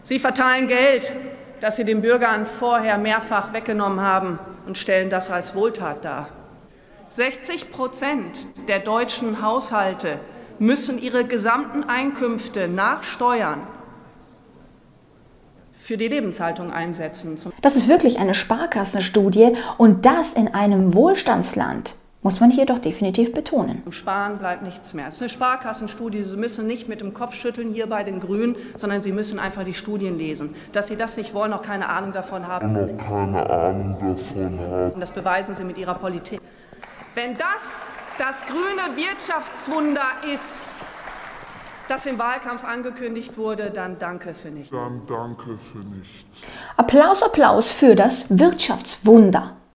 Sie verteilen Geld, das Sie den Bürgern vorher mehrfach weggenommen haben, und stellen das als Wohltat dar. 60% der deutschen Haushalte müssen ihre gesamten Einkünfte nach Steuern für die Lebenshaltung einsetzen. Das ist wirklich eine Sparkassenstudie und das in einem Wohlstandsland, muss man hier doch definitiv betonen. Im Sparen bleibt nichts mehr. Es ist eine Sparkassenstudie. Sie müssen nicht mit dem Kopf schütteln hier bei den Grünen, sondern Sie müssen einfach die Studien lesen. Dass Sie das nicht wollen, auch keine Ahnung davon haben. Das beweisen Sie mit Ihrer Politik. Wenn das grüne Wirtschaftswunder ist, das im Wahlkampf angekündigt wurde, dann danke für nichts. Applaus, Applaus für das Wirtschaftswunder.